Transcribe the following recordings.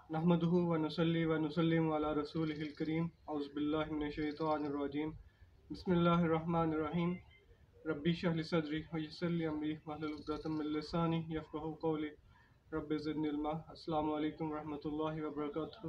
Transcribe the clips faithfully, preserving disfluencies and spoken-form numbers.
नहमदुहु व नुसल्ली व नुसल्लिमु अला रसूलिहिल करीम औज़ु बिल्लाहि मिनश शैतानिर रजीम बिस्मिल्लाहिर रहमानिर रहीम रब्बी इश्रह ली सदरी व यस्सिर ली अमरी वहलुल उक़दतम मिन लिसानी यफ़क़हू क़ौली रब्बि ज़िदनी इल्मा। अस्सलामु अलैकुम रहमतुल्लाहि व बरकातुहू।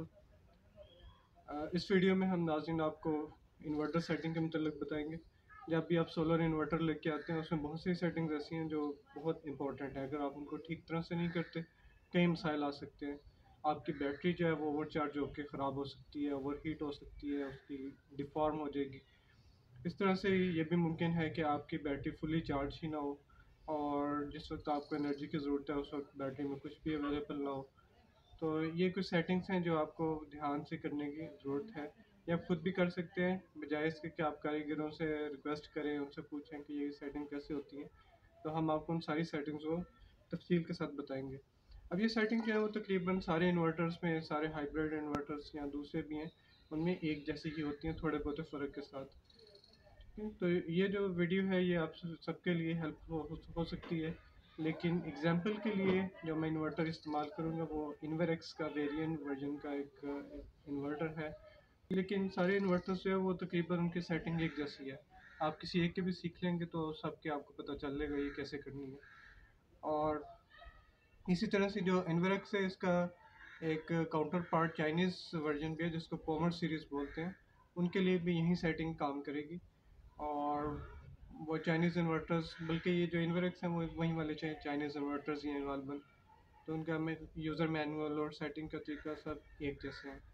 अ, इस वीडियो में हम नाज़रीन आपको इन्वर्टर सेटिंग के मुतल्लिक़ बताएंगे। जब भी आप सोलर इन्वर्टर लेके आते हैं उसमें बहुत सी सेटिंग्स ऐसी हैं जो बहुत इंपॉर्टेंट है। अगर आप उनको ठीक तरह से नहीं करते कई मसाइल आ सकते हैं। आपकी बैटरी जो है वो ओवर चार्ज होकर ख़राब हो सकती है, ओवर हीट हो सकती है, उसकी डिफॉर्म हो जाएगी। इस तरह से ये भी मुमकिन है कि आपकी बैटरी फुली चार्ज ही ना हो और जिस वक्त आपको एनर्जी की ज़रूरत है उस वक्त बैटरी में कुछ भी अवेलेबल ना हो। तो ये कुछ सेटिंग्स हैं जो आपको ध्यान से करने की ज़रूरत है, या आप खुद भी कर सकते हैं बजाय इसके कि आप कारीगरों से रिक्वेस्ट करें, उनसे पूछें कि ये सेटिंग कैसे होती है। तो हम आपको उन सारी सेटिंग्स को तफसील के साथ बताएंगे। अब ये सेटिंग जो है वो तकरीबन सारे इन्वर्टर्स में, सारे हाइब्रिड इन्वर्टर्स या दूसरे भी हैं, उनमें एक जैसी ही होती हैं थोड़े बहुत फ़र्क के साथ। ठीक है, तो ये जो वीडियो है ये आप सबके लिए हेल्प हो, हो सकती है। लेकिन एग्जांपल के लिए जो मैं इन्वर्टर इस्तेमाल करूँगा वो इन्वरएक्स का वेरिएंट वर्जन का एक इन्वर्टर है। लेकिन सारे इन्वर्टर्स जो है वो तकरीबन उनकी सेटिंग एक जैसी है। आप किसी एक के भी सीख लेंगे तो सबके आपको पता चल जाएगा ये कैसे करनी है। और इसी तरह से जो इन्वरएक्स है इसका एक काउंटर पार्ट चाइनीज़ वर्जन भी है जिसको पोमर सीरीज़ बोलते हैं, उनके लिए भी यही सेटिंग काम करेगी। और वो चाइनीज़ इन्वर्टर्स, बल्कि ये जो इन्वरएक्स हैं वो वहीं वाले चाइनीज़ इन्वर्टर्स ही हैं गालिबन, तो उनका में यूज़र मैनुअल और सेटिंग का तरीका सब एक जैसे हैं।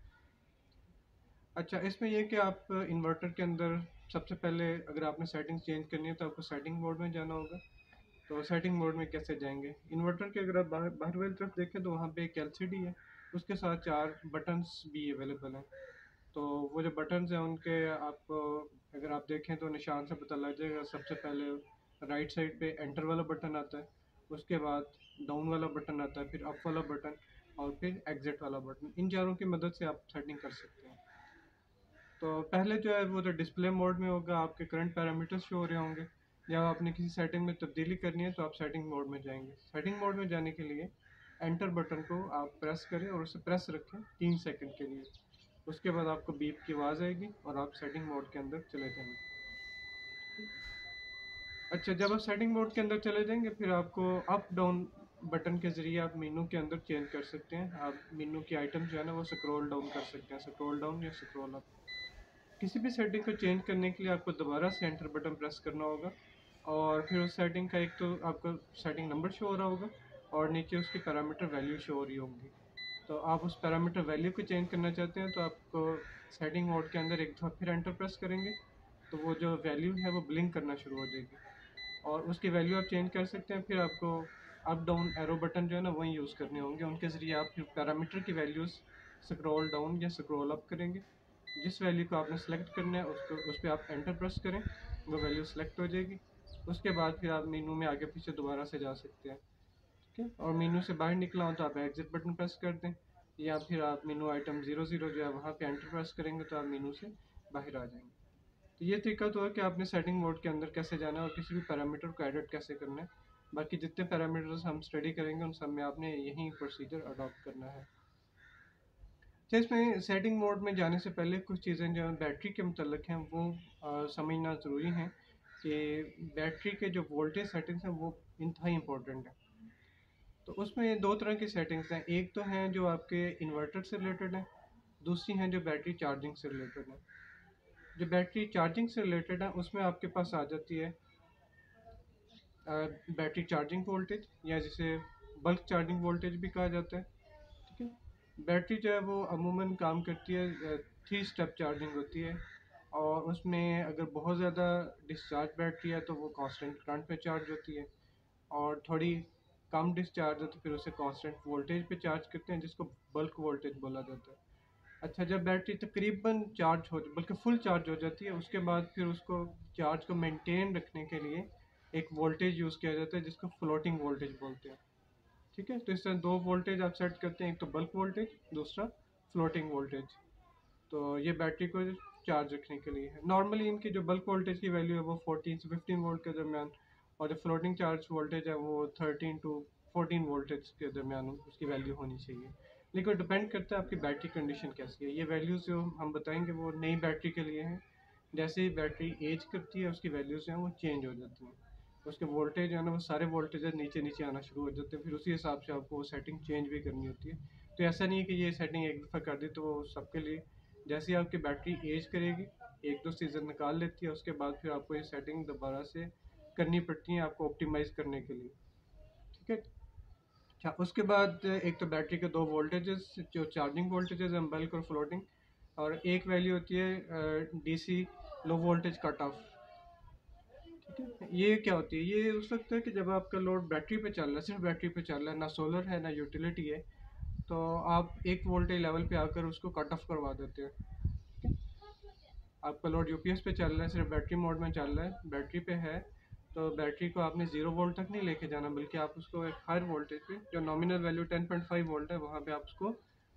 अच्छा, इसमें यह कि आप इन्वर्टर के अंदर सबसे पहले अगर आपने सेटिंग्स चेंज करनी है तो आपको सेटिंग मोड में जाना होगा। तो सेटिंग मोड में कैसे जाएंगे? इन्वर्टर के अगर आप बाहर बाहर वाली तरफ देखें तो वहाँ पे एक एलसीडी है, उसके साथ चार बटन्स भी अवेलेबल हैं। तो वो जो बटन्स हैं उनके आपको अगर आप देखें तो निशान से पता लग जाएगा। सबसे पहले राइट साइड पे एंटर वाला बटन आता है, उसके बाद डाउन वाला बटन आता है, फिर अप वाला बटन और फिर एग्जिट वाला बटन। इन चारों की मदद से आप सेटिंग कर सकते हैं। तो पहले जो है वो तो डिस्प्ले मोड में होगा, आपके करंट पैरामीटर्स शो हो रहे होंगे। जब आपने किसी सेटिंग में तब्दीली करनी है तो आप सेटिंग मोड में जाएंगे। सेटिंग मोड में जाने के लिए एंटर बटन को आप प्रेस करें और उसे प्रेस रखें तीन सेकंड के लिए। उसके बाद आपको बीप की आवाज़ आएगी और आप सेटिंग मोड के अंदर चले जाएंगे। अच्छा, जब आप सेटिंग मोड के अंदर चले जाएंगे फिर आपको अप डाउन बटन के ज़रिए आप मेनू के अंदर चेंज कर सकते हैं। आप मेनू की आइटम जो है ना वो स्क्रॉल डाउन कर सकते हैं, स्क्रॉल डाउन या स्क्रॉल अप। किसी भी सेटिंग को चेंज करने के लिए आपको दोबारा से एंटर बटन प्रेस करना होगा और फिर उस सेटिंग का एक तो आपको सेटिंग नंबर शो हो रहा होगा और नीचे उसकी पैरामीटर वैल्यू शो हो रही होंगी। तो आप उस पैरामीटर वैल्यू को चेंज करना चाहते हैं तो आपको सेटिंग मोड के अंदर एक दफ़ा फिर एंटर प्रेस करेंगे तो वो जो वैल्यू है वो ब्लिंक करना शुरू हो जाएगी और उसकी वैल्यू आप चेंज कर सकते हैं। फिर आपको अप डाउन एरो बटन जो है ना वही यूज़ करने होंगे, उनके ज़रिए आप फिर पैरामीटर की वैल्यूज़ स्क्रॉल डाउन या स्क्रॉल अप करेंगे। जिस वैल्यू को आपने सेलेक्ट करना है उसको उस पर आप एंटर प्रेस करें, वो वैल्यू सेलेक्ट हो जाएगी। उसके बाद फिर आप मेनू में आगे पीछे दोबारा से जा सकते हैं। ठीक है, और मेनू से बाहर निकला हो तो आप एग्जिट बटन प्रेस कर दें, या फिर आप मेनू आइटम ज़ीरो ज़ीरो जो है वहाँ पे एंटर प्रेस करेंगे तो आप मेनू से बाहर आ जाएंगे। तो ये तरीका तो है कि आपने सेटिंग मोड के अंदर कैसे जाना है और किसी भी पैरामीटर को एडिट कैसे करना है। बाकी जितने पैरामीटर्स हम स्टडी करेंगे उन सब में आपने यही प्रोसीजर अडॉप्ट करना है। तो इसमें सेटिंग मोड में जाने से पहले कुछ चीज़ें जो बैटरी के मुतल्लिक हैं वो आ, समझना ज़रूरी है कि बैटरी के जो वोल्टेज सेटिंग्स हैं वो इंतहाई इम्पोर्टेंट है। तो उसमें दो तरह की सेटिंग्स हैं, एक तो हैं जो आपके इन्वर्टर से रिलेटेड है, दूसरी हैं जो बैटरी चार्जिंग से रिलेटेड है। जो बैटरी चार्जिंग से रिलेटेड है उसमें आपके पास आ जाती है बैटरी चार्जिंग वोल्टेज, या जिसे बल्क चार्जिंग वोल्टेज भी कहा जाता है। ठीक है, बैटरी जो है वो अमूमन काम करती है, थ्री स्टेप चार्जिंग होती है और उसमें अगर बहुत ज़्यादा डिस्चार्ज बैटरी है तो वो कांस्टेंट करंट पे चार्ज होती है, और थोड़ी कम डिस्चार्ज है तो फिर उसे कांस्टेंट वोल्टेज पे चार्ज करते हैं जिसको बल्क वोल्टेज बोला जाता है। अच्छा, जब बैटरी तकरीबन चार्ज हो बल्कि फुल चार्ज हो जाती है उसके बाद फिर उसको चार्ज को मेंटेन रखने के लिए एक वोल्टेज यूज़ किया जाता है जिसको फ्लोटिंग वोल्टेज बोलते हैं। ठीक है, तो इस तरह दो वोल्टेज आप सेट करते हैं, एक तो बल्क वोल्टेज, दूसरा फ्लोटिंग वोल्टेज। तो ये बैटरी को चार्ज रखने के लिए है। नॉर्मली इनकी जो बल्क वोल्टेज की वैल्यू है वो फोर्टीन से फिफ्टीन वोल्ट के दरमियान, और जो फ्लोटिंग चार्ज वोल्टेज है वो थर्टीन टू फोर्टीन वोल्टेज के दरमियान उसकी वैल्यू होनी चाहिए। लेकिन डिपेंड करता है आपकी बैटरी कंडीशन कैसी है। ये वैल्यूज़ जो हम बताएंगे वो नई बैटरी के लिए हैं। जैसे ही बैटरी एज करती है उसकी वैल्यूज़ हैं वो चेंज हो जाती हैं, उसके वोल्टेज जो है ना वो सारे वोल्टेज नीचे नीचे आना शुरू हो जाते हैं, फिर उसी हिसाब से आपको वो सेटिंग चेंज भी करनी होती है। तो ऐसा नहीं है कि ये सेटिंग एक दफ़ा कर दी तो वो सबके लिए। जैसे ही आपकी बैटरी एज करेगी, एक दो सीज़न निकाल लेती है, उसके बाद फिर आपको ये सेटिंग दोबारा से करनी पड़ती है आपको ऑप्टिमाइज़ करने के लिए। ठीक है। अच्छा, उसके बाद एक तो बैटरी के दो वोल्टेजेस जो चार्जिंग वोल्टेजेस हैं, बल्क और फ्लोटिंग, और एक वैल्यू होती है DC low voltage cut off. ठीक है। ये क्या होती है? ये हो सकता है कि जब आपका लोड बैटरी पे चल रहा है, सिर्फ बैटरी पे चल रहा है, ना सोलर है ना यूटिलिटी है, तो आप एक वोल्टेज लेवल पे आकर उसको कट ऑफ करवा देते हैं। ठीक है। आपका लोड यूपीएस पे चल रहा है, सिर्फ बैटरी मोड में चल रहा है, बैटरी पे है, तो बैटरी को आपने ज़ीरो वोल्ट तक नहीं लेके जाना, बल्कि आप उसको एक हायर वोल्टेज पे, जो nominal value ten point five volt है, वहाँ पे आप उसको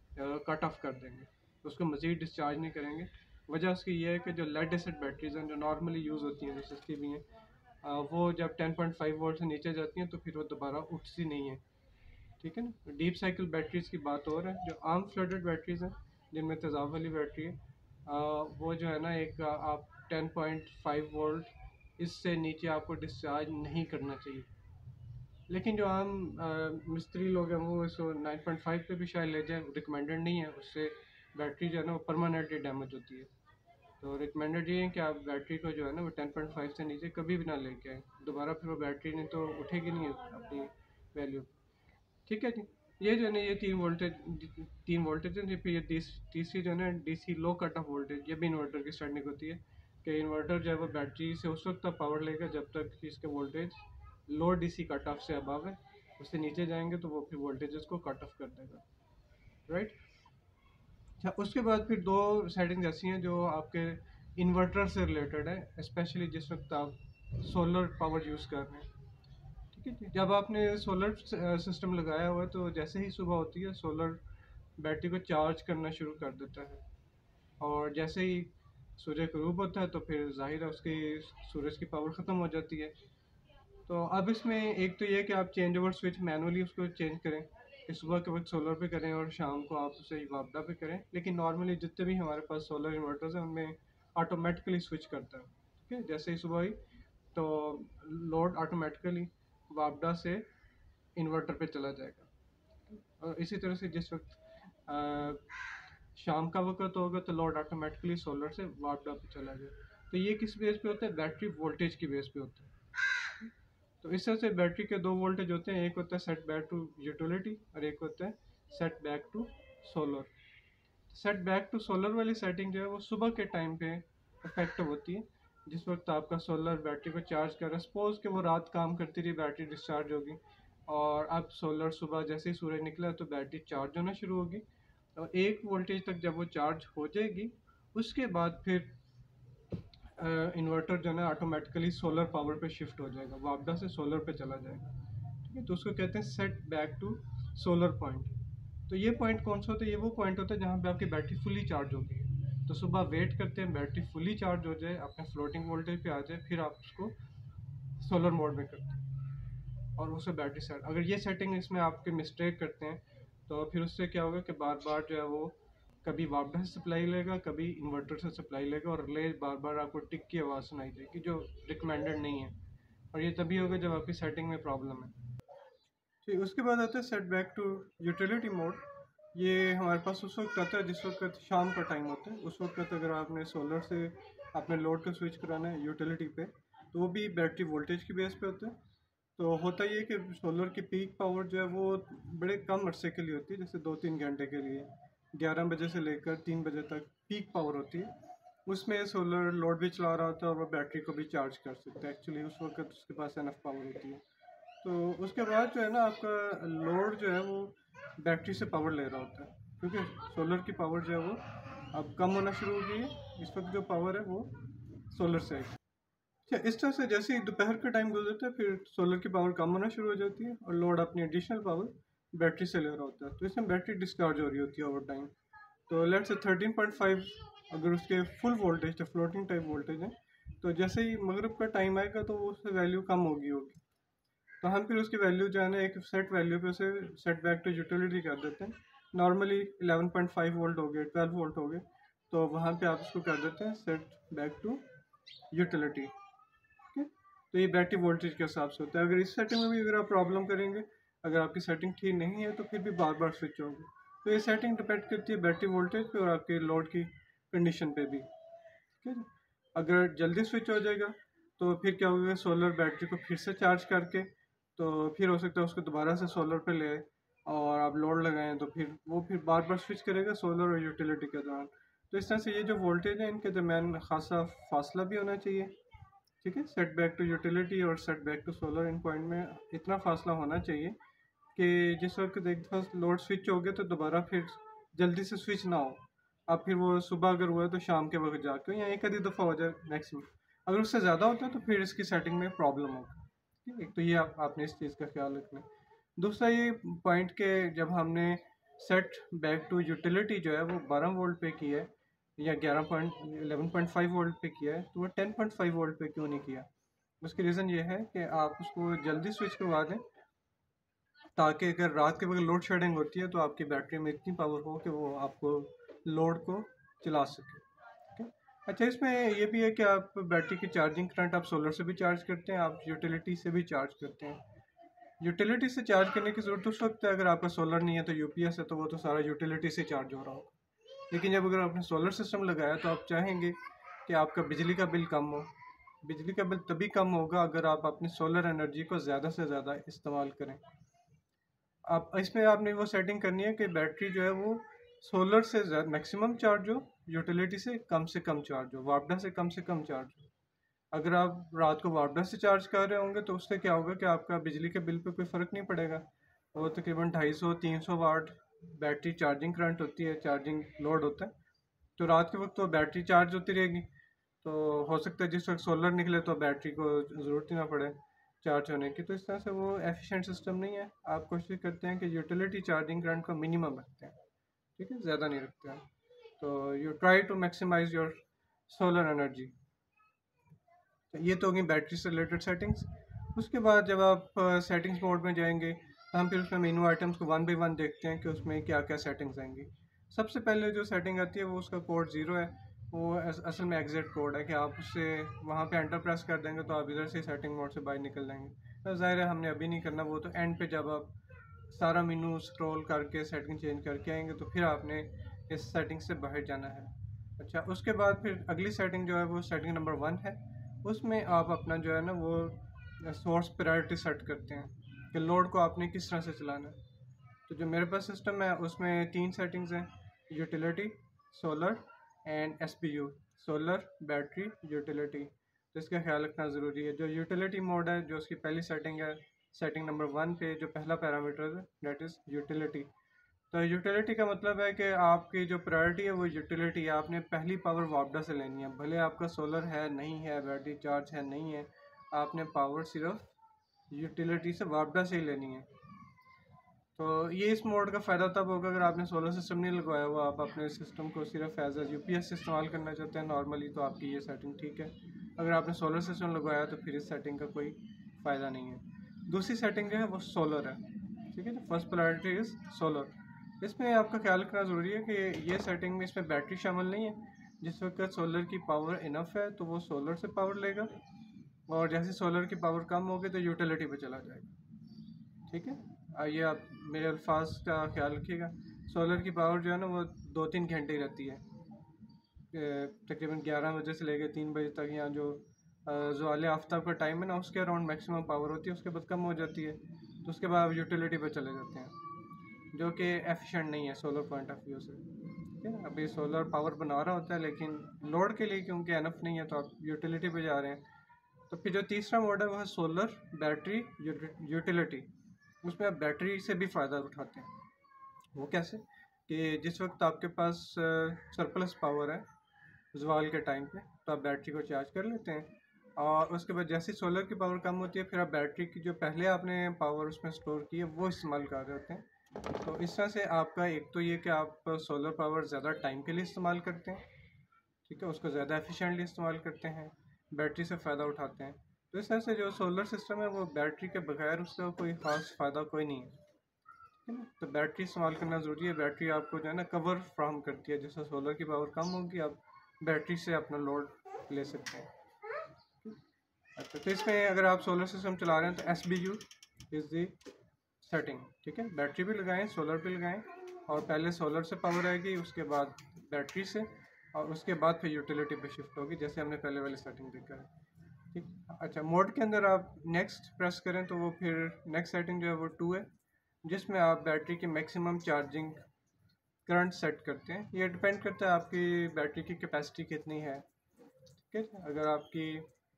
कट ऑफ कर देंगे, उसको मज़ीद डिस्चार्ज नहीं करेंगे। वजह उसकी ये है कि जो लेड एसिड बैटरीज हैं जो नॉर्मली यूज़ होती हैं, जो सस्ती भी हैं, आ, वो जब टेन पॉइंट फाइव वोल्ट से नीचे जाती हैं तो फिर वो दोबारा उठती नहीं है। ठीक है ना। डीप साइकिल बैटरीज की बात और है, जो आर्म फ्लडेड बैटरीज हैं जिनमें तेज़ाब वाली बैटरी है, आ, वो जो है ना एक आ, आप टेन पॉइंट फाइव वोल्ट इससे नीचे आपको डिस्चार्ज नहीं करना चाहिए। लेकिन जो आम आ, मिस्त्री लोग हैं वो इसको नाइन पॉइंट फाइव पे भी शायद ले जाए, रिकमेंडेड नहीं है, उससे बैटरी जो है ना वो परमानेंटली डैमेज होती है। तो रिकमेंडेड ये है कि आप बैटरी को जो है ना वो टेन पॉइंट फाइव से नीचे कभी भी ना लेके आए, दोबारा फिर वो बैटरी नहीं तो उठेगी नहीं अपनी वैल्यू। ठीक है जी। ये जो है ना ये तीन वोल्टेज तीन वोल्टेज हैं। फिर ये तीस तीसरी जो है ना DC low cut off voltage, ये भी इन्वर्टर की स्टार्टिंग होती है कि इन्वर्टर जो है वो बैटरी से उस वक्त तक पावर लेगा जब तक कि इसके voltage low DC cut off से अबव है, उससे नीचे जाएंगे तो वो फिर वोल्टेजेस को कट ऑफ कर देगा। राइट। अच्छा, उसके बाद फिर दो सेटिंग्स ऐसी हैं जो आपके इन्वर्टर से रिलेटेड है, स्पेशली जिस वक्त आप सोलर पावर यूज़ कर रहे हैं। ठीक है जी। जब आपने सोलर सिस्टम लगाया हुआ है तो जैसे ही सुबह होती है सोलर बैटरी को चार्ज करना शुरू कर देता है, और जैसे ही सूर्य गरूब होता है तो फिर जाहिर है उसकी सूरज की पावर ख़त्म हो जाती है। तो अब इसमें एक तो ये कि आप चेंज ओवर स्विच मैनुअली उसको चेंज करें, कि सुबह के वक्त सोलर पे करें और शाम को आप उसे वापडा पे करें। लेकिन नॉर्मली जितने भी हमारे पास सोलर इन्वर्टर्स हैं उनमें ऑटोमेटिकली स्विच करता है। ठीक है। जैसे ही सुबह हुई तो लोड ऑटोमेटिकली वापडा से इन्वर्टर पे चला जाएगा, और इसी तरह से जिस वक्त आ, शाम का वक्त होगा तो लोड ऑटोमेटिकली सोलर से वापडा पे चला जाएगा। तो ये किस बेस पे होता है? बैटरी वोल्टेज की बेस पे होता है। तो इस तरह से बैटरी के दो वोल्टेज होते हैं, एक होता है सेट बैक टू यूटिलिटी और एक होता है set back to solar. Set back to solar वाली सेटिंग जो है वो सुबह के टाइम पे इफेक्टिव होती है, जिस वक्त आपका सोलर बैटरी को चार्ज कर रहा है। सपोज कि वो रात काम करती रही, बैटरी डिस्चार्ज होगी, और अब सोलर सुबह जैसे ही सूरज निकला तो बैटरी चार्ज होना शुरू होगी, और एक वोल्टेज तक जब वो चार्ज हो जाएगी उसके बाद फिर इन्वर्टर जो है ना ऑटोमेटिकली सोलर पावर पे शिफ्ट हो जाएगा, वापडा से सोलर पे चला जाएगा। ठीक है। तो उसको कहते हैं set back to solar point. तो ये पॉइंट कौन सा होता है? ये वो पॉइंट होता है जहाँ पे आपकी बैटरी फुली चार्ज होगी। तो सुबह वेट करते हैं बैटरी फुली चार्ज हो जाए, अपने फ्लोटिंग वोल्टेज पे आ जाए, फिर आप उसको सोलर मोड में करते हैं और उसे बैटरी सेट। अगर ये सेटिंग इसमें आपके मिस्टेक करते हैं तो फिर उससे क्या होगा कि बार बार जो है वो कभी वापडा से सप्लाई लेगा, कभी इन्वर्टर से सप्लाई लेगा, और रिले बार बार आपको टिक की आवाज़ सुनाई देगी जो रिकमेंडेड नहीं है, और ये तभी होगा जब आपकी सेटिंग में प्रॉब्लम है। ठीक। उसके बाद आता है set back to utility mode. ये हमारे पास उस वक्त आता है जिस वक्त शाम का टाइम होता है। उस वक्त अगर आपने सोलर से अपने लोड का स्विच कराना है यूटिलिटी पे तो वो भी बैटरी वोल्टेज की बेस पे होता है। तो होता ये कि सोलर की पीक पावर जो है वो बड़े कम अरसे के लिए होती है, जैसे दो तीन घंटे के लिए, ग्यारह बजे से लेकर तीन बजे तक पीक पावर होती है। उसमें सोलर लोड भी चला रहा होता है और वो बैटरी को भी चार्ज कर सकता है। एक्चुअली उस वक्त उसके पास एनफ पावर होती है। तो उसके बाद जो है ना आपका लोड जो है वो बैटरी से पावर ले रहा होता है, क्योंकि सोलर की पावर जो है वो अब कम होना शुरू हो गई है। इस वक्त जो पावर है वो सोलर से है। अच्छा, इस तरह से जैसे ही दोपहर का टाइम गुजरता है फिर सोलर की पावर कम होना शुरू हो जाती है और लोड अपनी एडिशनल पावर बैटरी से ले रहा होता है। तो इसमें बैटरी डिस्चार्ज हो रही होती है ओवर टाइम। तो let's say thirteen point five अगर उसके फुल वोल्टेज जो फ्लोटिंग टाइप वोल्टेज है, तो जैसे ही मगरिब का टाइम आएगा तो उससे वैल्यू कम होगी होगी तो हम फिर उसकी वैल्यू जो है ना एक सेट वैल्यू पे उसे सेट बैक टू यूटिलिटी कर देते हैं, normally eleven point five volt हो गए, ट्वेल्व वोल्ट हो गए, तो वहाँ पे आप इसको कर देते हैं सेट बैक टू यूटिलिटी। ठीक है, तो ये बैटरी वोल्टेज के हिसाब से होता है। अगर इस सेटिंग में भी अगर आप प्रॉब्लम करेंगे, अगर आपकी सेटिंग ठीक नहीं है, तो फिर भी बार बार स्विच होगी। तो ये सेटिंग डिपेंड करती है बैटरी वोल्टेज पे और आपके लोड की कंडीशन पे भी। ठीक है, अगर जल्दी स्विच हो जाएगा तो फिर क्या होगा, सोलर बैटरी को फिर से चार्ज करके तो फिर हो सकता है उसको दोबारा से सोलर पे ले आए और आप लोड लगाएं, तो फिर वो फिर बार बार स्विच करेगा सोलर और यूटिलिटी के दौरान। तो इस तरह से ये जो वोल्टेज है इनके दरमियान खासा फासला भी होना चाहिए। ठीक है, सेट बैक टू यूटिलिटी और सेट बैक टू सोलर इन पॉइंट में इतना फासला होना चाहिए कि जिस वक्त एक दफ़ा लोड स्विच हो गया तो दोबारा फिर जल्दी से स्विच ना हो। अब फिर वो सुबह अगर हुआ है तो शाम के वक्त जाके या एक आधी दफ़ा हो जाए मैक्सिमम। अगर उससे ज़्यादा होता है तो फिर इसकी सेटिंग में प्रॉब्लम होगी। ठीक है, एक तो ये आप, आपने इस चीज़ का ख्याल रखना है। दूसरा ये पॉइंट के जब हमने सेट बैक टू यूटिलिटी जो है वो बारह वोल्ट पे की है या ग्यारह point eleven point five volt पे किया है, तो वो टेन पॉइंट फाइव वोल्ट पे क्यों नहीं किया? उसकी रीज़न ये है कि आप उसको जल्दी स्विच करवा दें ताकि अगर रात के वक्त लोड शेडिंग होती है तो आपकी बैटरी में इतनी पावर हो कि वो आपको लोड को चला सके। ठीक है, अच्छा इसमें ये भी है कि आप बैटरी की चार्जिंग करंट आप सोलर से भी चार्ज करते हैं, आप यूटिलिटी से भी चार्ज करते हैं। यूटिलिटी से चार्ज करने की ज़रूरत उस वक्त है अगर आपका सोलर नहीं है तो यूपीएस है, तो वो तो सारा यूटिलिटी से चार्ज हो रहा हो। लेकिन जब अगर आपने सोलर सिस्टम लगाया तो आप चाहेंगे कि आपका बिजली का बिल कम हो। बिजली का बिल तभी कम होगा अगर आप अपनी सोलर एनर्जी को ज़्यादा से ज़्यादा इस्तेमाल करें। आप इसमें आपने वो सेटिंग करनी है कि बैटरी जो है वो सोलर से मैक्सिमम चार्ज हो, यूटिलिटी से कम से कम चार्ज हो, वापडा से कम से कम चार्ज हो। अगर आप रात को वापडा से चार्ज कर रहे होंगे तो उससे क्या होगा कि आपका बिजली के बिल पे कोई फ़र्क नहीं पड़ेगा। वो तकरीबन ढाई सौ तीन सौ वाट बैटरी चार्जिंग करंट होती है, चार्जिंग लोड होता है। तो रात के वक्त तो बैटरी चार्ज होती रहेगी, तो हो सकता है जिस वक्त सोलर निकले तो बैटरी को ज़रूरत ही ना पड़े चार्ज होने की। तो इस तरह से वो एफिशिएंट सिस्टम नहीं है। आप कोशिश करते हैं कि यूटिलिटी चार्जिंग करंट को मिनिमम रखते हैं। ठीक है, ज़्यादा नहीं रखते हैं। तो you try to maximize your solar energy. तो ये तो होगी बैटरी से रिलेटेड सेटिंग्स। उसके बाद जब आप सेटिंग्स मोड में जाएंगे तो हम फिर उसमें मेनू आइटम्स को वन बाई वन देखते हैं कि उसमें क्या क्या सेटिंग्स आएंगी। सबसे पहले जो सेटिंग आती है वो उसका कोड ज़ीरो है। वो असल में एग्जिट कोड है कि आप उससे वहाँ पे एंटर प्रेस कर देंगे तो आप इधर से सेटिंग मोड से बाहर निकल जाएंगे। तो ज़ाहिर है हमने अभी नहीं करना, वो तो एंड पे जब आप सारा मेनू स्क्रॉल करके सेटिंग चेंज करके आएंगे तो फिर आपने इस सेटिंग से बाहर जाना है। अच्छा, उसके बाद फिर अगली सेटिंग जो है वो सेटिंग नंबर वन है। उसमें आप अपना जो है ना वो सोर्स प्रायोरिटी सेट करते हैं कि लोड को आपने किस तरह से चलाना है। तो जो मेरे पास सिस्टम है उसमें तीन सेटिंग्स हैं, utility, solar and SPU, solar battery utility. तो इसका ख्याल रखना ज़रूरी है। जो यूटिलिटी मोड है, जो उसकी पहली सेटिंग है, सेटिंग नंबर वन पे जो पहला पैरामीटर है डेट इज़ यूटिलिटी। तो यूटिलिटी का मतलब है कि आपकी जो प्रायोरिटी है वो यूटिलिटी है। आपने पहली पावर वापडा से लेनी है, भले आपका सोलर है नहीं है, बैटरी चार्ज है नहीं है, आपने पावर सिर्फ यूटिलिटी से वापडा से ही लेनी है। तो ये इस मोड का फ़ायदा तब होगा अगर आपने सोलर सिस्टम नहीं लगवाया हुआ, आप अपने सिस्टम को सिर्फ एज ए यूपीएस इस्तेमाल करना चाहते हैं नॉर्मली, तो आपकी ये सेटिंग ठीक है। अगर आपने सोलर सिस्टम लगवाया तो फिर इस सेटिंग का कोई फ़ायदा नहीं है। दूसरी सेटिंग जो है वो सोलर है। ठीक है, फर्स्ट प्रायोरिटी इज़ सोलर। इसमें आपका ख्याल रखना ज़रूरी है कि ये सेटिंग में इसमें बैटरी शामिल नहीं है। जिस वक्त सोलर की पावर इनफ है तो वो सोलर से पावर लेगा, और जैसे सोलर की पावर कम होगी तो यूटिलिटी पे चला जाएगा। ठीक है, आइए आप मेरे अल्फाज का ख्याल रखिएगा। सोलर की पावर जो है ना वो दो तीन घंटे ही रहती है, तकरीबन ग्यारह बजे से लेकर तीन बजे तक, या जो ज़वाल आफ्ताब का टाइम है ना उसके अराउंड मैक्सिमम पावर होती है, उसके बाद कम हो जाती है। तो उसके बाद आप यूटिलिटी पे चले जाते हैं, जो कि एफिशिएंट नहीं है सोलर पॉइंट ऑफ व्यू से। ठीक है, अभी सोलर पावर बना रहा होता है लेकिन लोड के लिए क्योंकि एनफ नहीं है तो आप यूटिलिटी पे जा रहे हैं। तो फिर जो तीसरा मोड है वह है सोलर बैटरी यूटिलिटी। उसमें आप बैटरी से भी फ़ायदा उठाते हैं। वो कैसे कि जिस वक्त आपके पास सरप्लस पावर है ज़वाल के टाइम पे, तो आप बैटरी को चार्ज कर लेते हैं, और उसके बाद जैसे सोलर की पावर कम होती है फिर आप बैटरी की जो पहले आपने पावर उसमें स्टोर की है वो इस्तेमाल कर रहे होते हैं। तो इस तरह से आपका एक तो ये कि आप सोलर पावर ज़्यादा टाइम के लिए इस्तेमाल करते हैं, ठीक है, उसको ज़्यादा एफिशिएंटली इस्तेमाल करते हैं, बैटरी से फ़ायदा उठाते हैं। तो इस तरह से जो सोलर सिस्टम है वो बैटरी के बगैर उसका कोई ख़ास फ़ायदा कोई नहीं है। है ना। तो बैटरी इस्तेमाल करना ज़रूरी है। बैटरी आपको जो है ना कवर फ्राहम करती है, जैसे सोलर की पावर कम होगी आप बैटरी से अपना लोड ले सकते हैं। अच्छा, तो इसमें अगर आप सोलर सिस्टम चला रहे हैं तो S B U is the setting, ठीक है। बैटरी भी लगाएं, सोलर भी लगाएं, और पहले सोलर से पावर आएगी, उसके बाद बैटरी से, और उसके बाद फिर यूटिलिटी पे शिफ्ट होगी, जैसे हमने पहले वाली सेटिंग देखा है, ठीक। अच्छा, मोड के अंदर आप नेक्स्ट प्रेस करें तो वो फिर नेक्स्ट सेटिंग जो है वो टू है, जिसमें आप बैटरी की मैक्सिमम चार्जिंग करंट सेट करते हैं। ये डिपेंड करता है आपकी बैटरी की कैपेसिटी कितनी है, ठीक है। अगर आपकी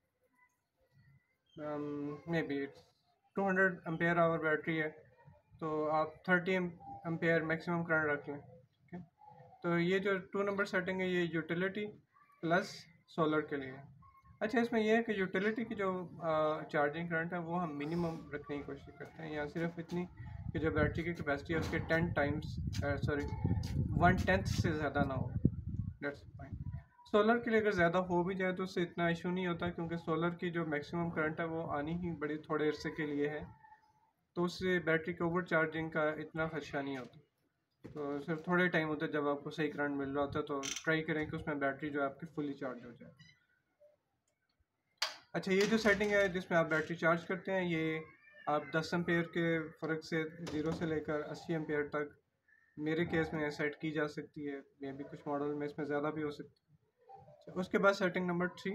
maybe two hundred ampere hour battery है तो आप थर्टी एम्पेयर मैक्सिमम करंट रख लें, ठीक है। तो ये जो टू नंबर सेटिंग है ये यूटिलिटी प्लस सोलर के लिए है। अच्छा, इसमें यह है कि यूटिलिटी की जो चार्जिंग करंट है वो हम मिनिमम रखने की कोशिश करते हैं, या सिर्फ इतनी कि जो बैटरी की कैपेसिटी है उसके ten times sorry one tenth से ज़्यादा ना हो, दैट्स फाइन। सोलर के लिए अगर ज़्यादा हो भी जाए तो उससे इतना इशू नहीं होता, क्योंकि सोलर की जो मैक्सिमम करंट है वो आनी ही बड़ी थोड़े अरसे के लिए है, तो उससे बैटरी के ओवर चार्जिंग का इतना खदशा नहीं होता। तो सिर्फ थोड़े टाइम होता है जब आपको सही करंट मिल रहा होता है, तो ट्राई करें कि उसमें बैटरी जो है आपकी फुली चार्ज हो जाए। अच्छा, ये जो सेटिंग है जिसमें आप बैटरी चार्ज करते हैं, ये आप दस एम्पेयर के फ़र्क से ज़ीरो से लेकर अस्सी एम्पेयर तक मेरे केस में सेट की जा सकती है, मे भी कुछ मॉडल में इसमें ज़्यादा भी हो सकती है। अच्छा, उसके बाद सेटिंग नंबर थ्री,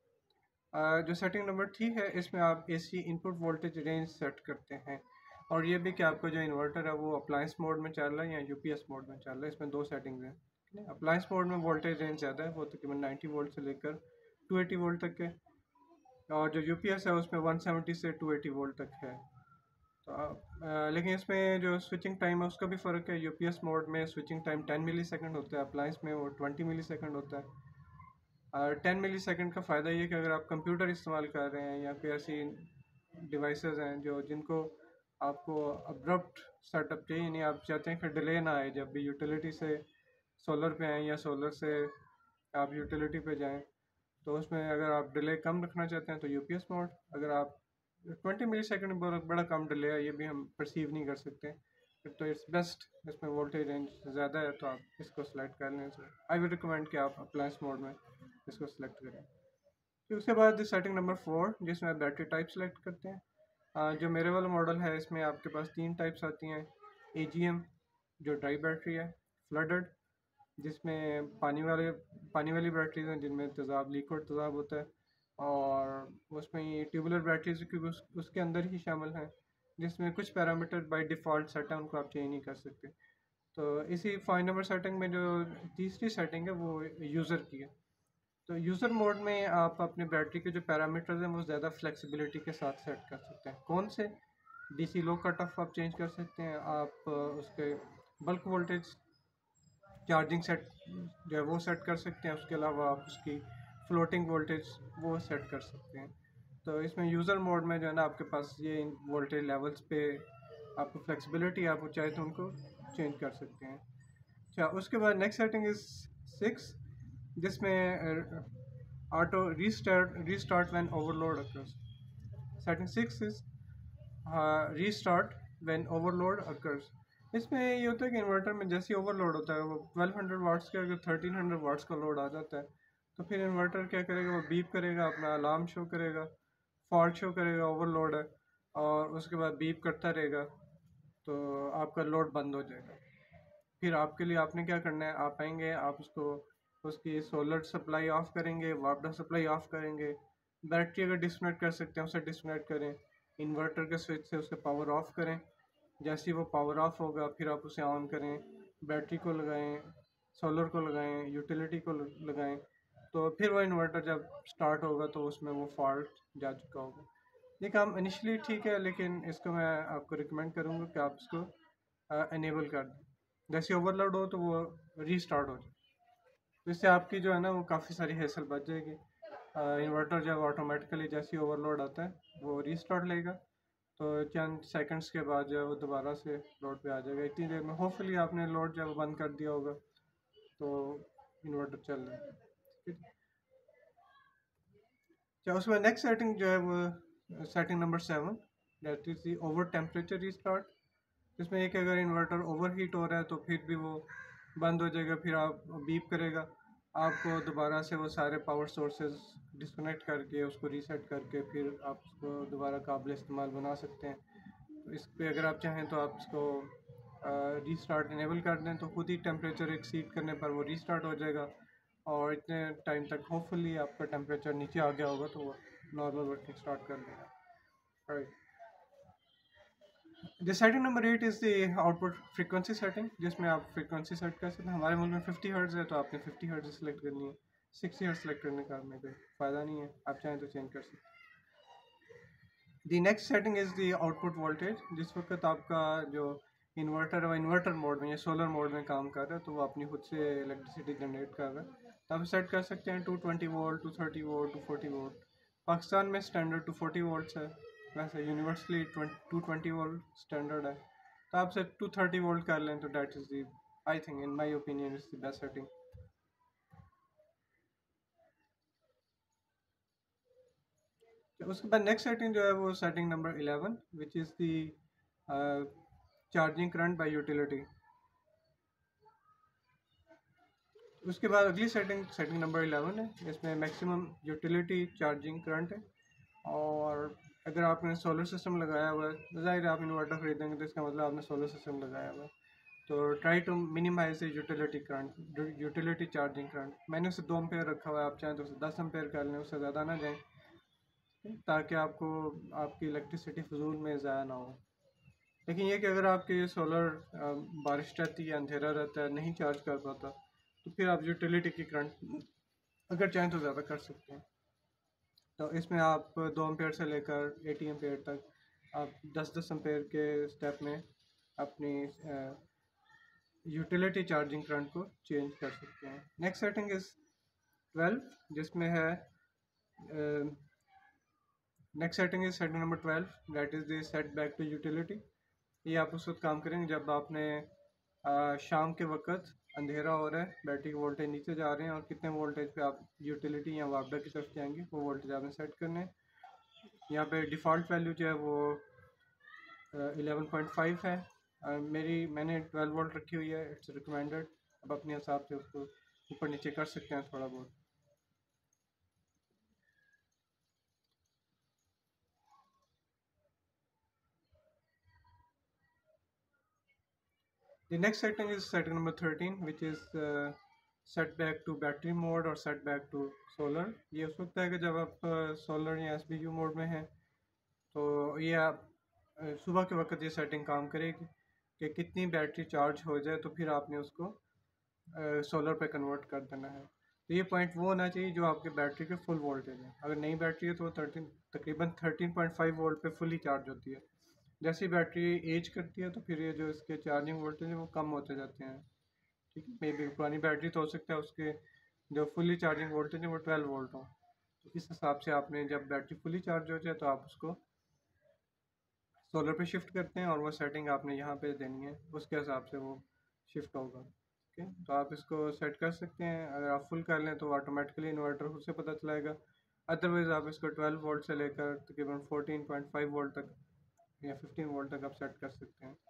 जो सेटिंग नंबर थ्री है इसमें आप AC input voltage range set करते हैं, और ये भी कि आपका जो इन्वर्टर है वो अप्लायंस मोड में चल रहा है या यूपीएस मोड में चल रहा है। इसमें दो सेटिंग्स हैं। अप्लायंस मोड में वोल्टेज रेंज ज़्यादा है, वो तकरीबन नाइन्टी वोल्ट से लेकर टू एटी वोल्ट तक है, और जो यूपीएस है उसमें वन सेवेंटी से टू एटी वोल्ट तक है। तो आ, लेकिन इसमें जो स्विचिंग टाइम है उसका भी फ़र्क है। यूपीएस मोड में switching time ten millisecond होता है, अप्लायंस में वो ट्वेंटी मिली सेकेंड होता है। टेन मिली सेकेंड का फ़ायदा ये कि अगर आप कंप्यूटर इस्तेमाल कर रहे हैं या कोई ऐसी डिवाइसेस हैं जो जिनको आपको अब्रप्ट सेटअप चाहिए, नहीं आप चाहते हैं कि डिले ना आए जब भी यूटिलिटी से सोलर पे आएँ या सोलर से आप यूटिलिटी पे जाएं, तो उसमें अगर आप डिले कम रखना चाहते हैं तो यूपीएस मोड। अगर आप ट्वेंटी मिली सेकेंड बड़ा कम डिले है, ये भी हम परसीव नहीं कर सकते, तो इट्स बेस्ट इसमें वोल्टेज रेंज ज़्यादा है तो आप इसको सेलेक्ट कर लें। सो आई विल रिकमेंड कि आप अप्लायंस मोड में इसको सेलेक्ट करें। फिर उसके बाद सेटिंग नंबर फोर, जिसमें आप बैटरी टाइप सेलेक्ट करते हैं। आ, जो मेरे वाला मॉडल है इसमें आपके पास तीन टाइप्स आती हैं। ए जी एम जो ड्राई बैटरी है, फ्लडेड जिसमें पानी वाले पानी वाली बैटरीज हैं जिनमें तेज़ाब लिक्विड तेज़ाब होता है, और उसमें ये ट्यूबुलर बैटरीज क्योंकि उस, उसके अंदर ही शामिल हैं, जिसमें कुछ पैरामीटर बाय डिफ़ॉल्ट सेट है, उनको आप चेंज नहीं कर सकते। तो इसी फाइव नंबर सेटिंग में जो तीसरी सेटिंग है वो यूज़र की है। तो यूज़र मोड में आप अपने बैटरी के जो पैरामीटर्स हैं वो ज़्यादा फ्लेक्सिबिलिटी के साथ सेट कर सकते हैं। कौन से? डीसी लो कट ऑफ आप चेंज कर सकते हैं, आप उसके बल्क वोल्टेज चार्जिंग सेट जो है वो सेट कर सकते हैं, उसके अलावा आप उसकी फ्लोटिंग वोल्टेज वो सेट कर सकते हैं। तो इसमें यूज़र मोड में जो है ना आपके पास ये इन वोल्टेज लेवल्स पे आपको फ्लेक्सिबिलिटी, आप चाहे तो उनको चेंज कर सकते हैं। अच्छा, उसके बाद नेक्स्ट सेटिंग इज़ सिक्स, जिसमें auto restart restart when overload occurs. Setting six is restart when overload occurs. इसमें ये होता है कि इन्वर्टर में जैसे ही ओवरलोड होता है, वो ट्वेल्व हंड्रेड वाट्स के अगर थर्टीन हंड्रेड वाट्स का लोड आ जाता है, तो फिर इन्वर्टर क्या करेगा, वो बीप करेगा, अपना अलार्म शो करेगा, फॉल्ट शो करेगा, ओवरलोड है, और उसके बाद बीप करता रहेगा, तो आपका लोड बंद हो जाएगा। फिर आपके लिए आपने क्या करना है, आप आएंगे, आप उसको उसकी सोलर सप्लाई ऑफ करेंगे, वाटर सप्लाई ऑफ करेंगे, बैटरी अगर डिस्कनेक्ट कर सकते हैं उसे डिस्कनेक्ट करें, इन्वर्टर के स्विच से उसके पावर ऑफ करें। जैसे ही वो पावर ऑफ होगा फिर आप उसे ऑन करें, बैटरी को लगाएं, सोलर को लगाएं, यूटिलिटी को लगाएं, तो फिर वो इन्वर्टर जब स्टार्ट होगा तो उसमें वो फॉल्ट जा चुका होगा। ये काम इनिशियली ठीक है, लेकिन इसको मैं आपको रिकमेंड करूँगा कि आप इसको इनेबल कर दें, जैसे ओवरलोड हो तो वो रीस्टार्ट हो जाए। तो इससे आपकी जो है ना वो काफ़ी सारी हैसल बच जाएगी। इन्वर्टर जब ऑटोमेटिकली जैसे ही ओवरलोड आता है वो रीस्टार्ट लेगा, तो चंद सेकंड्स के बाद जो है वो दोबारा से लोड पे आ जाएगा। इतनी देर में होपफुली आपने लोड जब बंद कर दिया होगा तो इन्वर्टर चल रहा है, ठीक है। अच्छा, उसमें नेक्स्ट सेटिंग जो है वो setting number seven, that is the over temperature restart. इसमें एक अगर इन्वर्टर ओवर हीट हो रहा है तो फिर भी वो बंद हो जाएगा, फिर आप बीप करेगा, आपको दोबारा से वो सारे पावर सोर्सेज डिस्कनेक्ट करके उसको रीसेट करके फिर आप उसको दोबारा काबिल इस्तेमाल बना सकते हैं। तो इस पर अगर आप चाहें तो आप इसको रीस्टार्ट इनेबल कर दें तो खुद ही टेम्परेचर एक्सीड करने पर वो रीस्टार्ट हो जाएगा, और इतने टाइम तक होपफुली आपका टेम्परेचर नीचे आ गया होगा तो वो नॉर्मल वर्किंग स्टार्ट कर देगा। Right. The setting number eight is the output frequency setting, जिसमें आप फ्रीक्वेंसी सेट कर सकते हैं। हमारे मुल्क में फिफ्टी हर्ट्ज़ है तो आपने फिफ्टी हर्ट्ज़ सेलेक्ट करनी है, सिक्सटी हर्ट्ज़ सेलेक्ट करने का में कोई फ़ायदा नहीं है, आप चाहें तो चेंज कर सकते हैं। The next setting is the output voltage. जिस वक्त आपका जो इन्वर्टर और इन्वर्टर मोड में या सोलर मोड में काम कर रहा है तो वो अपनी खुद से इलेक्ट्रिसिटी जनरेट कर रहा है, तो आप सेट कर सकते हैं to twenty volt, to thirty volt, to forty volt. Pakistan में स्टैंडर्ड टू फोर्टी वोल्ट्स है, वैसे universally to twenty volt standard है, तो आप से टू थर्टी वोल्ट कर लें तो that is the, I think in my opinion is the best setting. उसके बाद नेक्स्ट सेटिंग जो है वो setting number eleven, which is the charging current by utility. उसके बाद अगली सेटिंग सेटिंग नंबर इलेवन है, इसमें मैक्सिमम यूटिलिटी चार्जिंग करंट है। और अगर आपने सोलर सिस्टम लगाया हुआ है, ज़ाहिर आप इन्वर्टर खरीदेंगे तो इसका मतलब आपने सोलर सिस्टम लगाया हुआ है, तो try to minimize the utility current, utility charging current. मैंने उसे दो एम्पेयर रखा हुआ है, आप चाहें तो उसे दस एम्पेयर कर लें, उससे ज़्यादा ना जाएँ, ताकि आपको आपकी इलेक्ट्रिसिटी फजूल में ज़ाया ना हो। लेकिन ये कि अगर आपके सोलर बारिश रहती है, अंधेरा रहता है, नहीं चार्ज कर पाता, तो फिर आप यूटिलिटी की करंट अगर चाहें तो ज़्यादा कर सकते हैं। तो इसमें आप दो एम्पेयर से लेकर एटी एम्पेयर तक आप दस दस एम्पेयर के स्टेप में अपनी यूटिलिटी चार्जिंग करंट को चेंज कर सकते हैं। नेक्स्ट सेटिंग इज़ ट्वेल्व, जिसमें है next setting is setting number twelve, that is the set back to utility. ये आप उस वक्त काम करेंगे जब आपने आ, शाम के वक्त अंधेरा हो रहा है, बैटरी के वोल्टेज नीचे जा रहे हैं, और कितने वोल्टेज पे आप यूटिलिटी या वापडा की तरफ जाएंगे वो वोल्टेज आपने सेट करने हैं। यहाँ पे डिफ़ॉल्ट वैल्यू जो है वो इलेवन पॉइंट फाइव है, आ, मेरी मैंने ट्वेल्व वोल्ट रखी हुई है, इट्स रिकमेंडेड। अब अपने हिसाब से उसको ऊपर नीचे कर सकते हैं थोड़ा बहुत। The next setting is setting number thirteen, which is uh, set back to battery mode और set back to solar। ये उस वक्त है कि जब आप सोलर या एस बी यू मोड में हैं, तो ये आप uh, सुबह के वक्त ये सेटिंग काम करेगी कि कितनी बैटरी चार्ज हो जाए तो फिर आपने उसको सोलर पे कन्वर्ट कर देना है। तो ये पॉइंट वो होना चाहिए जो आपके बैटरी के फुल वोल्टेज है। अगर नई बैटरी है तो थर्टीन तकरीबन थर्टीन पॉइंट फाइव वोल्ट पे फुली चार्ज होती है। जैसी बैटरी एज करती है तो फिर ये जो इसके चार्जिंग वोल्टेज है वो कम होते जाते हैं। ठीक है, मे बी पुरानी बैटरी तो हो सकता है उसके जो फुली चार्जिंग वोल्टेज है वो ट्वेल्व वोल्ट हो, तो इस हिसाब से आपने जब बैटरी फुली चार्ज हो जाए तो आप उसको सोलर पे शिफ्ट करते हैं, और वो सेटिंग आपने यहाँ पे देनी है, उसके हिसाब से वो शिफ्ट होगा। ठीक है, तो आप इसको सेट कर सकते हैं। अगर आप फुल कर लें तो ऑटोमेटिकली इन्वर्टर खुद से पता चलाएगा, अदरवाइज़ आप इसको ट्वेल्व वोल्ट से लेकर तकरीबन फोर्टीन पॉइंट फाइव वोल्ट तक या फिफ्टीन वोल्ट तक आप सेट कर सकते हैं।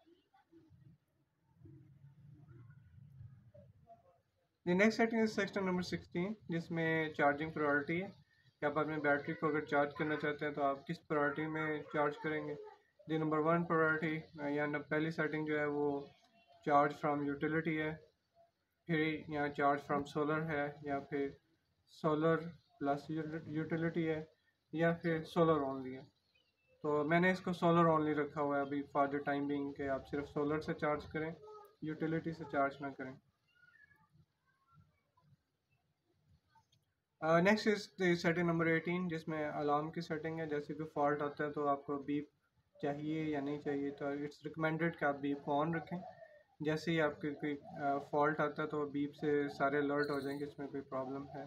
The next setting is section number sixteen, जिसमें चार्जिंग प्रायोरिटी है कि आप अपनी बैटरी को अगर चार्ज करना चाहते हैं तो आप किस प्रायोरिटी में चार्ज करेंगे। दी नंबर वन प्रायोरिटी या पहली सेटिंग जो है वो चार्ज फ्रॉम यूटिलिटी है, फिर यहाँ चार्ज फ्रॉम सोलर है, या फिर सोलर प्लस यूटिलिटी है, या फिर सोलर ओनली है। तो मैंने इसको सोलर ओनली रखा हुआ है अभी फॉर द टाइम बिंग के आप सिर्फ सोलर से चार्ज करें, यूटिलिटी से चार्ज ना करें। Next is setting number eighteen, जिसमें अलार्म की सेटिंग है। जैसे कोई फॉल्ट आता है तो आपको बीप चाहिए या नहीं चाहिए, तो इट्स रिकमेंडेड कि आप बीप को ऑन रखें। जैसे ही आपके कोई फॉल्ट आता है तो बीप से सारे अलर्ट हो जाएंगे इसमें कोई प्रॉब्लम है।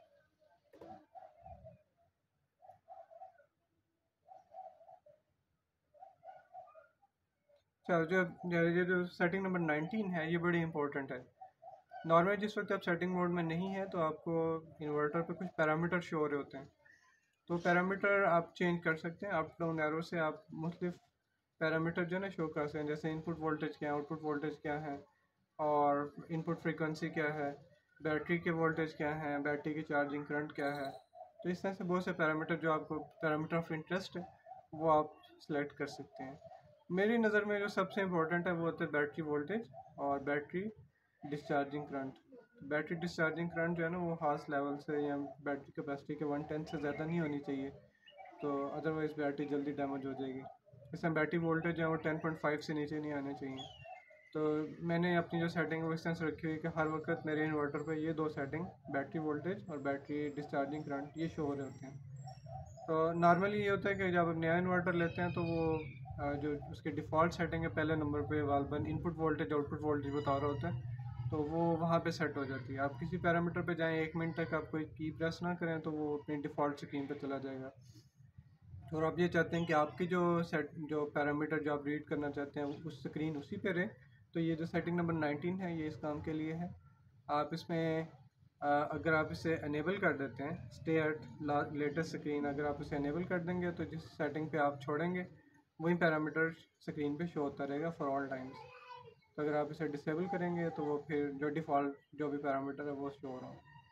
चलो, जो ये जो सेटिंग नंबर नाइनटीन है ये बड़ी इंपॉर्टेंट है। नॉर्मली जिस वक्त आप सेटिंग मोड में नहीं है तो आपको इन्वर्टर पे कुछ पैरामीटर शो हो रहे होते हैं, तो पैरामीटर आप चेंज कर सकते हैं। अप डाउन एरो से आप मुख्तलिफ पैरामीटर जो है ना शो कर सकते हैं, जैसे इनपुट वोल्टेज क्या है, आउटपुट वोल्टेज क्या है, और इनपुट फ्रीक्वेंसी क्या है, बैटरी के वोल्टेज क्या है, बैटरी की चार्जिंग करंट क्या है। तो इस तरह से बहुत से पैरामीटर जो आपको पैरामीटर ऑफ इंटरेस्ट है वो आप सेलेक्ट कर सकते हैं। मेरी नज़र में जो सबसे इम्पोर्टेंट है वो होता है बैटरी वोल्टेज और battery discharging current. Battery discharging current जो है ना वो हार्स लेवल से या बैटरी कैपेसिटी के वन टेंथ से ज़्यादा नहीं होनी चाहिए, तो अदरवाइज़ बैटरी जल्दी डैमेज हो जाएगी। इसमें बैटरी वोल्टेज जो है वो टेन पॉइंट फाइव से नीचे नहीं आने चाहिए। तो मैंने अपनी जो सेटिंग है वो इस तरह से रखी हुई है कि हर वक्त मेरे इन्वर्टर पे ये दो सेटिंग, बैटरी वोल्टेज और बैटरी डिस्चार्जिंग करंट, ये शो हो रहे होते हैं। तो नॉर्मली ये होता है कि जब आप नया इन्वर्टर लेते हैं तो वो अ, जो उसकी डिफ़ॉल्ट सेटिंग है पहले नंबर पे वाल्वन इनपुट वोल्टेज आउटपुट वोल्टेज बता रहा होता है, तो वो वहाँ पे सेट हो जाती है। आप किसी पैरामीटर पे जाएं, एक मिनट तक आप कोई की प्रेस ना करें तो वो अपनी डिफ़ॉल्ट स्क्रीन पे चला जाएगा। और आप ये चाहते हैं कि आपकी जो सेट जो पैरामीटर जो आप रीड करना चाहते हैं उस स्क्रीन उसी पे रहे, तो ये जो सेटिंग नंबर नाइनटीन है ये इस काम के लिए है। आप इसमें अ, अगर आप इसे अनेबल कर देते हैं स्टे एट लेटेस्ट स्क्रीन, अगर आप इसे अनेबल कर देंगे तो जिस सेटिंग पे आप छोड़ेंगे वही पैरामीटर स्क्रीन पे शो होता रहेगा फॉर ऑल टाइम्स। तो अगर आप इसे डिसेबल करेंगे तो वो फिर जो डिफ़ॉल्ट जो भी पैरामीटर है वो शो हो रहा है।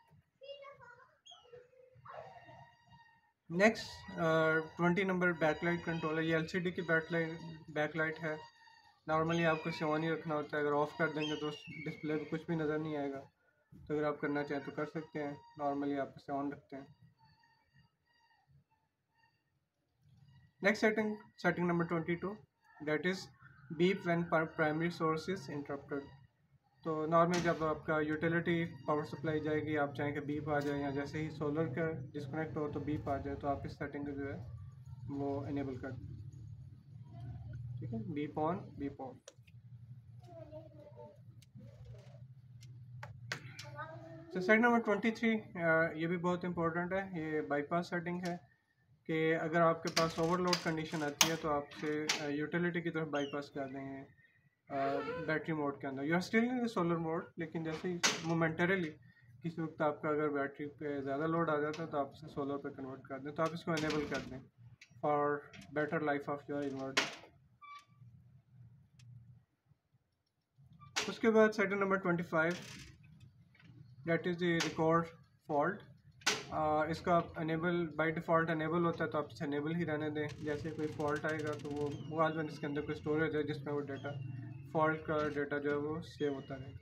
Next twenty number backlight controller, ये एलसीडी की बैकलाइट बैकलाइट है। नॉर्मली आपको इसे ऑन ही रखना होता है, अगर ऑफ़ कर देंगे तो डिस्प्ले पे कुछ भी नज़र नहीं आएगा। तो अगर आप करना चाहें तो कर सकते हैं, नॉर्मली आप इसे ऑन रखते हैं। Next setting setting number twenty two, that is beep when primary source is interrupted. तो नॉर्मली जब आपका यूटिलिटी पावर सप्लाई जाएगी, आप चाहें कि बीप आ जाए, या जैसे ही सोलर का डिस्कनेक्ट हो तो बीप आ जाए, तो आप इस सेटिंग को जो है वो इनेबल कर दें। ठीक है, बीप ऑन बीप ऑफ। तो सेटिंग नंबर ट्वेंटी थ्री, ये भी बहुत इंपॉर्टेंट है, ये बाईपास सेटिंग है कि अगर आपके पास ओवरलोड कंडीशन आती है तो आपसे यूटिलिटी की तरफ बाईपास कर देंगे बैटरी मोड के अंदर। You are still in solar mode, लेकिन जैसे ही मोमेंटरीली किसी वक्त आपका अगर बैटरी पे ज़्यादा लोड आ जाता है तो आप इसे सोलर पे कन्वर्ट कर दें, तो आप इसको इनेबल कर दें for better life of your inverter. उसके बाद setting number twenty five, that is the record fault. इसका अनेबल बाय डिफ़ॉल्ट अनेबल होता है, तो आप इसे अनेबल ही रहने दें। जैसे कोई फॉल्ट आएगा तो वो वाजबन इसके अंदर कोई स्टोरेज है जिसमें वो डाटा फॉल्ट का डाटा जो है वो सेव होता रहेगा।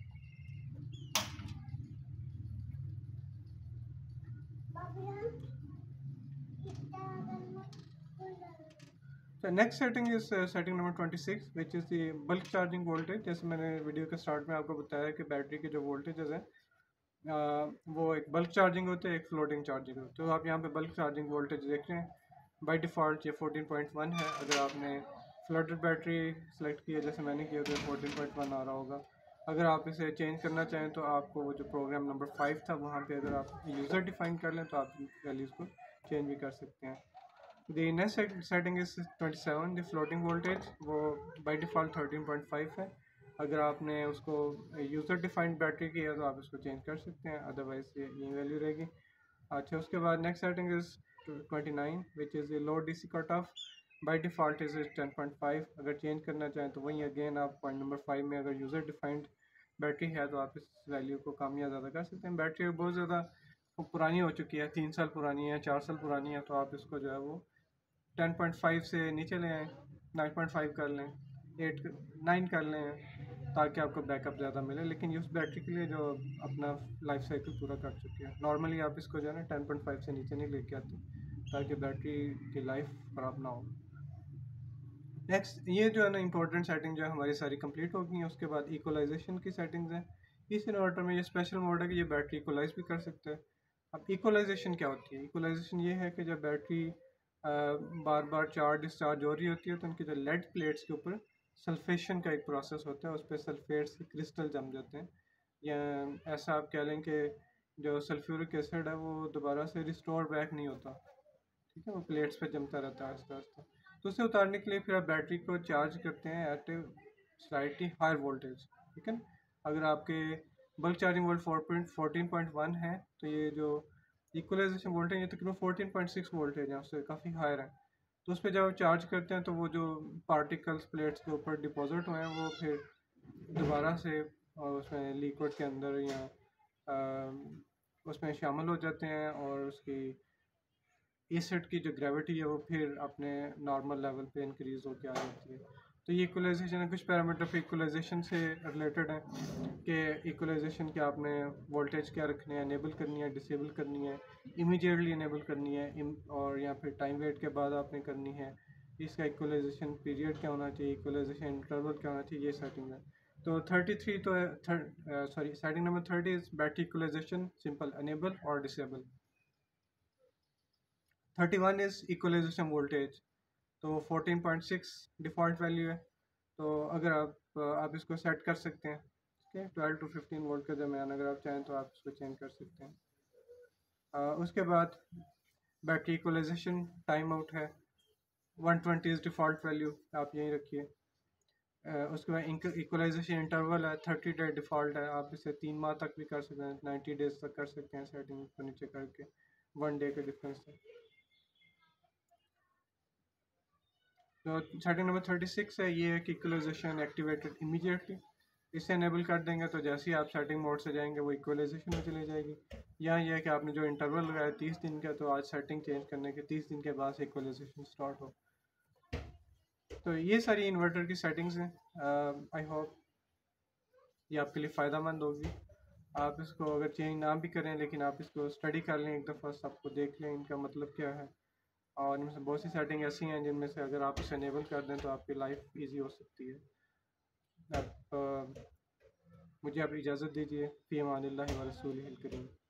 तो next setting is setting number twenty six which is the bulk charging voltage. जैसे मैंने वीडियो के स्टार्ट में आपको बताया कि बैटरी के जो वोल्टेजेस हैं Uh, वो एक बल्क चार्जिंग होते हैं, एक फ्लोटिंग चार्जिंग होती है। तो आप यहाँ पे बल्क चार्जिंग वोल्टेज देख रहे हैं, बाय डिफ़ॉल्ट ये फोर्टीन पॉइंट वन है। अगर आपने फ्लडेड बैटरी सेलेक्ट किया जैसे मैंने किया तो फोर्टीन पॉइंट वन आ रहा होगा। अगर आप इसे चेंज करना चाहें तो आपको वो जो प्रोग्राम नंबर फाइव था वहाँ पे अगर आप यूज़र डिफाइन कर लें तो आप वैल्यूज़ को चेंज भी कर सकते हैं। The next setting is twenty seven, the floating voltage, वो by default thirteen point five है। अगर आपने उसको यूज़र डिफाइंड बैटरी की है तो आप इसको चेंज कर सकते हैं, अदरवाइज ये ये वैल्यू रहेगी। अच्छा, उसके बाद next setting is twenty nine which is low D C cut off, by default is ten point five. अगर चेंज करना चाहें तो वहीं अगेन आप पॉइंट नंबर फाइव में अगर यूज़र डिफाइंड बैटरी है तो आप इस वैल्यू को कम या ज़्यादा कर सकते हैं। बैटरी बहुत ज़्यादा पुरानी हो चुकी है, तीन साल पुरानी है, चार साल पुरानी है, तो आप इसको जो है वो टेन पॉइंट फाइव से नीचे ले आएँ, नाइन पॉइंट फाइव कर लें, एट नाइन कर लें, ताकि आपको बैकअप ज़्यादा मिले। लेकिन उस बैटरी के लिए जो अपना लाइफ साइकिल पूरा कर चुकी है, नॉर्मली आप इसको जो है ना टेन पॉइंट फाइव से नीचे नहीं लेके आते ताकि बैटरी की लाइफ ख़राब ना हो। नेक्स्ट ये जो है ना इंपॉर्टेंट सेटिंग जो है हमारी सारी कंप्लीट हो गई हैं। उसके बाद इक्वलाइजेशन की सेटिंग्स हैं। इस इन्वर्टर में ये स्पेशल मोड है कि ये बैटरी इक्वलाइज भी कर सकता है। अब इक्वलाइजेशन क्या होती है? इक्वलाइजेशन ये है कि जब बैटरी बार बार चार्ज डिस्चार्ज हो रही होती है तो उनकी जो लेड प्लेट्स के ऊपर सल्फेशन का एक प्रोसेस होता है, उस पर सल्फेट्स के क्रिस्टल जम जाते हैं, या ऐसा आप कह लें कि जो सल्फ्यूरिक एसिड है वो दोबारा से रिस्टोर बैक नहीं होता। ठीक है, वो प्लेट्स पे जमता रहता है आस्ता आस्ता। तो उसे उतारने के लिए फिर आप बैटरी को चार्ज करते हैं एट स्लाइटली हायर वोल्टेज। ठीक है, अगर आपके bulk charging volt four point fourteen point one है तो ये जो इक्वलाइजेशन वोल्टेज ये तकरीबन फोर्टीन पॉइंट सिक्स वोल्ट है, जहाँ से काफ़ी हायर है। तो उस पर जब आप चार्ज करते हैं तो वो जो पार्टिकल्स प्लेट्स के ऊपर डिपॉजिट हुए हैं वो फिर दोबारा से उसमें लिक्विड के अंदर या उसमें शामिल हो जाते हैं और उसकी एसिड की जो ग्रेविटी है वो फिर अपने नॉर्मल लेवल पे इंक्रीज होकर आ जाती है। तो ये इक्वलाइजेशन है, कुछ पैरामीटर फिर इक्वलाइजेशन से रिलेटेड है कि इक्वलाइजेशन के आपने वोल्टेज क्या रखनी है, इनेबल करनी है, डिसेबल करनी है, इमीडिएटली इनेबल करनी है और या फिर टाइम वेट के बाद आपने करनी है, इसका इक्वलाइजेशन पीरियड क्या होना चाहिए, इक्वलाइजेशन इंटरवल क्या होना चाहिए, ये सेटिंग है। तो थर्टी थ्री तो third sorry setting number thirty is battery equalization, simple enable और disable. Thirty one is equalization voltage, तो fourteen point six default value है। तो अगर आप आप इसको सेट कर सकते हैं, ठीक है, ट्वेल्व टू फिफ्टीन वोल्ट के दरमियान अगर आप चाहें तो आप इसको चेंज कर सकते हैं। आ, उसके बाद बैटरी इक्वलाइजेशन टाइम आउट है, one twenty is default value, आप यहीं रखिए। उसके बाद इक्वलाइजेशन इंटरवल है, थर्टी डे डिफ़ॉल्ट है, आप इसे तीन माह तक भी कर सकते हैं, नाइन्टी डेज तक कर सकते हैं सेटिंग को नीचे करके, वन डे के डिफरेंस है। तो सेटिंग नंबर थर्टी सिक्स है, ये है कि इक्वलाइजेशन एक्टिवेटेड इमीडिएटली, इसे इनेबल कर देंगे तो जैसे ही आप सेटिंग मोड से जाएंगे वो इक्वलाइजेशन में चली जाएगी। यहाँ यह है कि आपने जो इंटरवल लगाया तीस दिन का, तो आज सेटिंग चेंज करने के तीस दिन के बाद से इक्वलाइजेशन स्टार्ट हो। तो ये सारी इन्वर्टर की सेटिंग्स हैं। आई होप ये आपके लिए फ़ायदा मंद होगी। आप इसको अगर चेंज ना भी करें लेकिन आप इसको स्टडी कर लें एक दफ़ा, सबको देख लें इनका मतलब क्या है, और इनमें से बहुत सी सेटिंग ऐसी हैं जिनमें से अगर आप इसे इनेबल कर दें तो आपकी लाइफ इजी हो सकती है। आप मुझे आप इजाज़त दीजिए। फ़ी अमानिल्लाहि व रसूलिहिल करीम।